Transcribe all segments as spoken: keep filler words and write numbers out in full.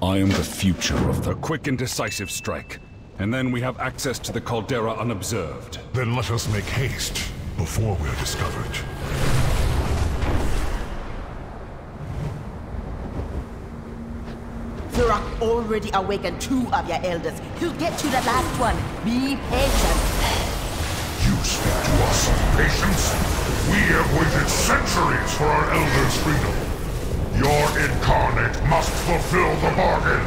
I am the future of the quick and decisive strike. And then we have access to the caldera unobserved. Then let us make haste before we're discovered. Thurok already awakened two of your elders. He'll get to the last one. Be patient. You speak to us of patience? We have waited centuries for our elders' freedom. Your incarnate must fulfill the bargain.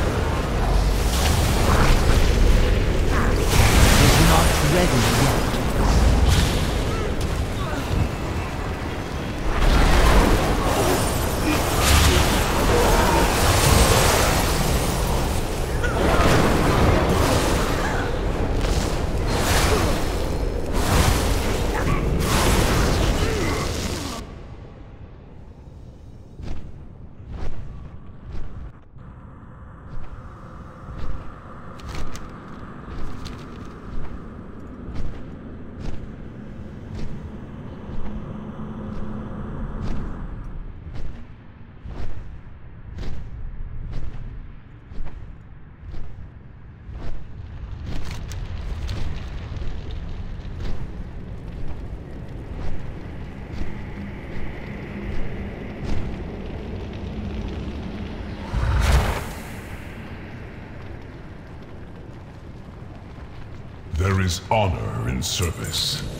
Is not ready yet. There is honor in service.